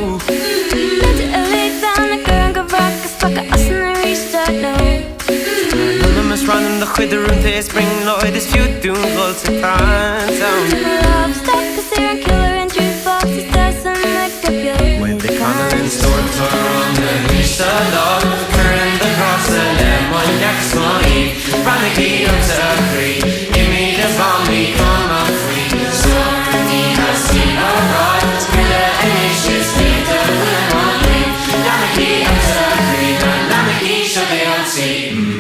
Mensen elite aan de keuken wakker spakken als ze een restart doen. None of running the quitter and they spring Lloyd is few doing goals to time down. Love stuck a serial killer in jukebox. He does some make up your When the Connellan storms are on the leash the love current the cross and then one next one run the key up to free. Give me the bomb, me come up free. So me has seen a rod. Spill the initiates, need the women on me. Now the key up to free. Now the key should be on sea.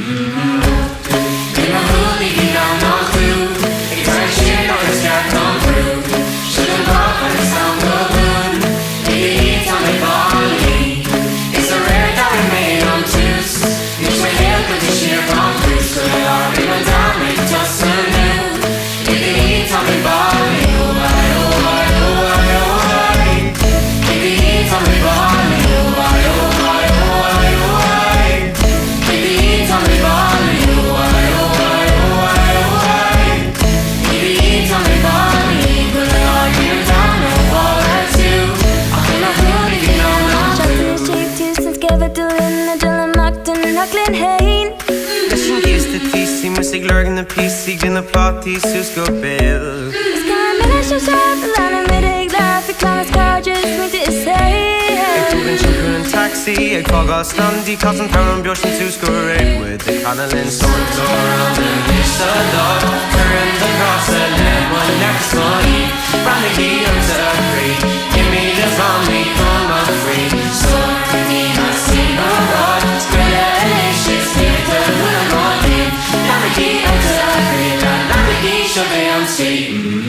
In my hood, leaving down no clue. It's like shit on the sky come through. Shouldn't pop and it sound good. If you eat on the body, it's a rare that we made on twos. It's my help with the sheer come through. So they are even down, make just a new. If you eat on the body, oh I, oh I, oh I, oh I. If you eat on the body, oh I, oh I, oh I, oh I. If you eat on the body, oh I, oh I, oh I, oh I. If you eat on the body, good Lord, you're down, no fall at you. I cannot really be no Shots in his cheek, two cents gave it to Lynn, Dylan Mockton, Hucklin Hain. Listen, use the TC, musik lurken the PC, gynna parties, husgårdsbil. Es kan mina körsat, landet med dig där. Förklaras carriages, mitt i sig. Jeg tog en kjøper en taxi, jeg kvaga stand i kassen, tar om bjørsen husgård. With the Connellan storms around the leash the love current the cross and then one next one run the key up to free. Give me the bomb, me come up free. So me has seen a rod. Spill the initiates, need the women on me. Now the key up to free. Now the key should be on sea.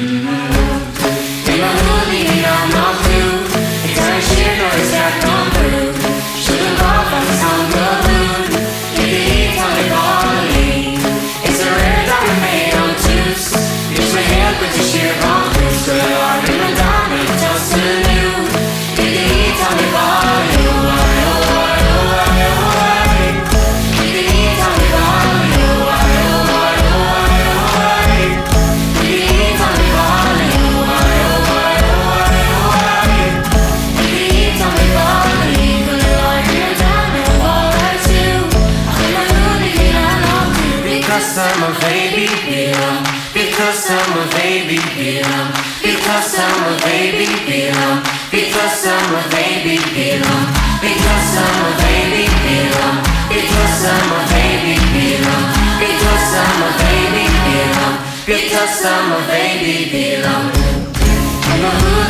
In my hood, leaving down no clue. It's like shit or it's got come through. Shouldn't pop and the sound good. If you eat on the body, it's a rare that we made on twos. It's my help with the sheer come through. So they are even down, it's just a new. If you eat on the body, oh I, oh I, oh I, oh I. If you eat on the body, oh I, oh I, oh I, oh I. If you eat on the body, oh I, oh I, oh I, oh I. If you eat on the body, good Lord, you're down, no fall at you. I cannot really be alone. Because I'm a baby, belong. Because I'm a baby, belong. Because I'm a baby, belong. Because I'm a baby, belong. Because I'm a baby, belong. Because I'm a baby, belong. Because I'm a baby, belong. Because I'm a baby, belong.